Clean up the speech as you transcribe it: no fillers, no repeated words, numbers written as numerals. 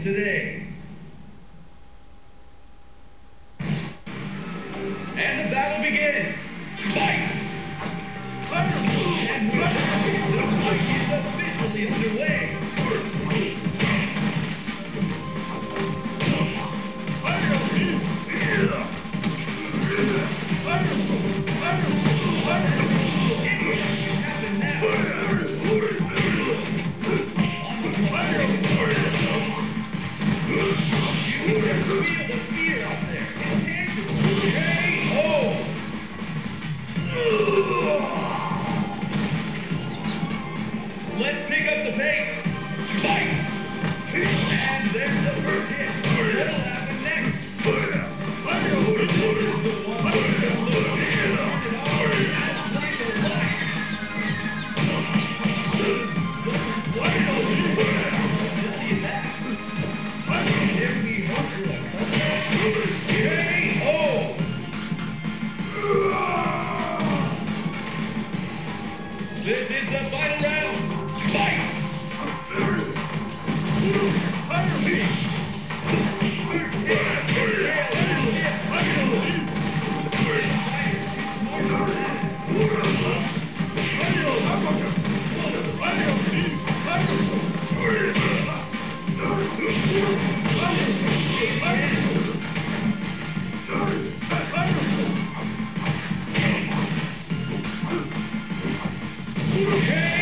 today. And the battle begins. Fight! And the fight is officially underway. Let's pick up the pace. Fight! And there's the first hit. What'll happen next? This is the final round. Fight! Okay.